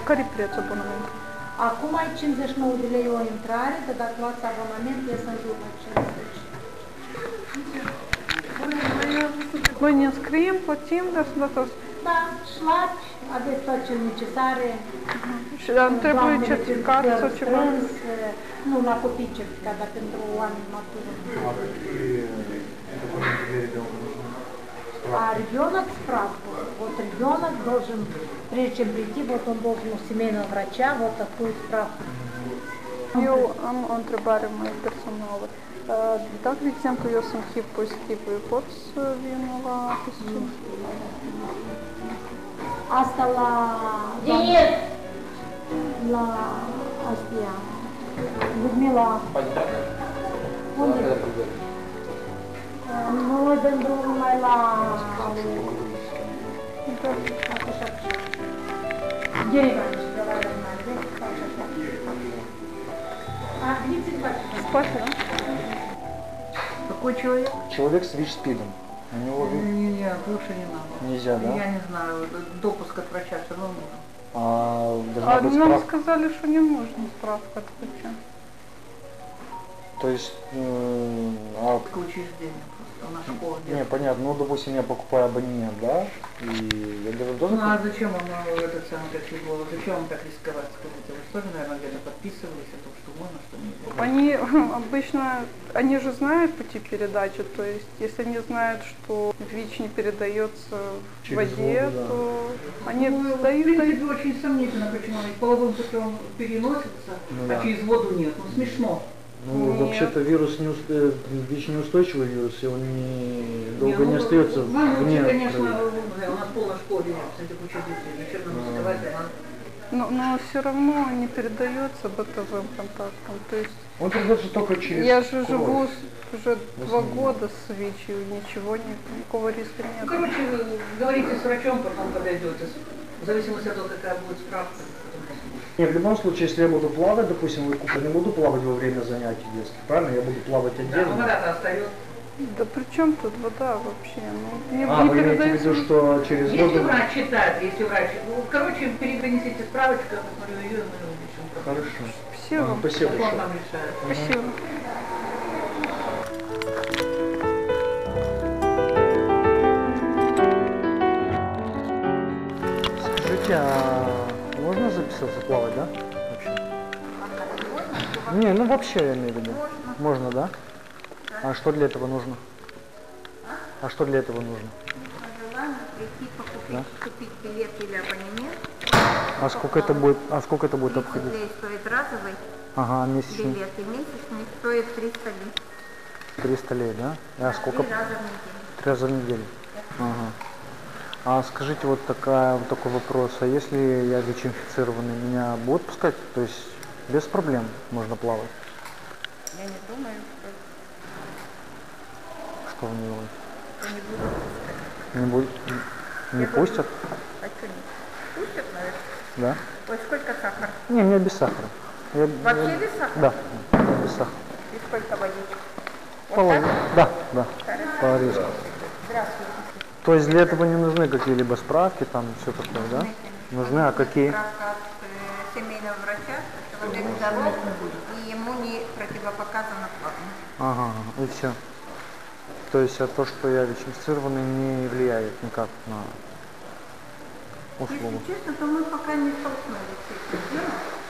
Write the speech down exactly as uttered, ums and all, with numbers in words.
Care preț abonamentul? Acum ai cincizeci și nouă de lei o intrare, dar dacă luați abonament, ies în jur de cincizeci. Noi ne înscriem, plătim, dar sunt datos. Da, șlapi, aveți tot ce necesare. Și nu trebuie certificat sau ceva? Nu, la copii certificat, dar pentru oameni maturi. А ребенок справку. Вот ребенок должен, прежде чем прийти, вот он должен у семейного врача вот такую справку. Eu am o întrebare mai personală. Dacă, de exemplu, eu sunt H I V pozitiv, eu pot să vin la P S C? Asta la... La... Astea... Людмила... Unde? Noi dăm drumul numai la... Генеральный, давай нормально, Спасибо. Какой человек? Человек с ВИЧ-СПИДом. У него ВИЧ... Не, не, лучше не надо. Нельзя, да? Я не знаю, допуск от врача все равно нужен. А, должна А быть нам справка. сказали, что не нужно справка от врача. То есть... Э, а... Учреждение просто, у нас школа Не, нет. понятно. Ну, допустим, я покупаю абонемент, да? И я должен тоже... Ну, а зачем он этот самый, как его, зачем он так рисковать, скажите? Вы тоже, наверное, где-то подписывались о том, что можно, что нельзя? Они обычно, они же знают пути передачи, то есть если они знают, что ВИЧ не передается в Через воде, воду, да. то они Ну, дают, в принципе, дают. очень сомнительно, почему он половым путем переносится, Ну, а да. через воду нет. Ну, смешно. Ну, Нет. вообще-то вирус, не уст... э, ВИЧ-неустойчивый вирус, и он не... долго Не, не ну, остается ну, вне лучше, конечно, крови. у нас полная школа нет, кстати, учредителей, зачем нам рисковать, да, нам- Но, но все равно не передается бытовым контактом. То есть Он передается только через я же кровь. живу с- уже два основном. года с ВИЧ, и ничего, нет, никакого риска Ну, нет. короче, говорите с врачом, потом подойдете, в зависимости от того, какая будет справка. потом посмотрим. Нет, в любом случае, если я буду плавать, допустим, я не буду плавать во время занятий детских, правильно? Я буду плавать Да, отдельно. ну вода-то остается. Да при чем тут вода вообще? Ну, не, А, не вы имеете в передается. виду, что через Если воду... врач читает, если врач, ну, короче, перенесите справочку, я посмотрю ее, и мы увидим. Хорошо. Спасибо. А, спасибо Он большое. нам решает. Спасибо. Скажите, а можно записаться плавать, да? Вообще? Не, ну вообще я имею в виду. Можно, да? А что для этого нужно? А что для этого нужно? Желание прийти покупить, Да. купить билет или абонемент. А сколько это будет? А сколько это будет тридцать обходить? рублей стоит разовый Ага, месячный билет, и месячный стоит триста лей. триста лей, да? А сколько? Три раза в неделю. Три раза в неделю. Ага. А скажите, вот, такая, вот такой вопрос. А если я ВИЧ-инфицированный, меня будут пускать? То есть без проблем можно плавать? Я не думаю, Что вы не думаете? что не буду пускать. Не, будет, не Я пустят? А что не? Пустят, наверное. Да? Ой, сколько сахара? Не, мне без сахара. Я, Вообще я- без сахара? Да, без сахара. И сколько водичек? Вот Половину. так? Да, да, Хорошо. по риску. Здравствуйте. То есть для этого не нужны какие-либо справки, там все такое, да? Нужны, а какие? Справка от э, семейного врача, что человек здоров, и ему не противопоказано платно. Ага, и все. То есть а то, что я ВИЧ-инфицированный, не влияет никак на услугу. Если честно, то мы пока не столкнулись с этим делом.